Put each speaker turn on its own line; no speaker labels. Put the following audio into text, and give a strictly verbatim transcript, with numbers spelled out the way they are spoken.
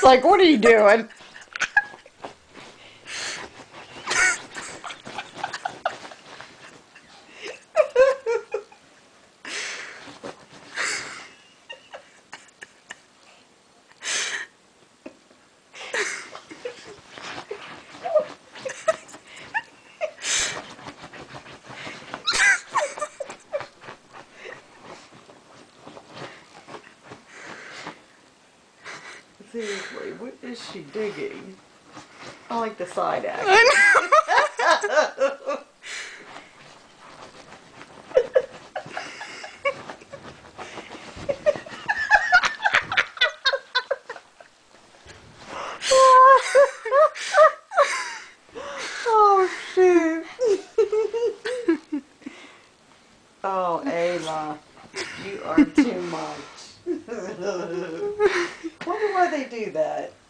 like, what are you doing? Seriously, what is she digging? I like the side action. Oh, shoot. Oh, Ayla, you are too much. Wonder why they do that.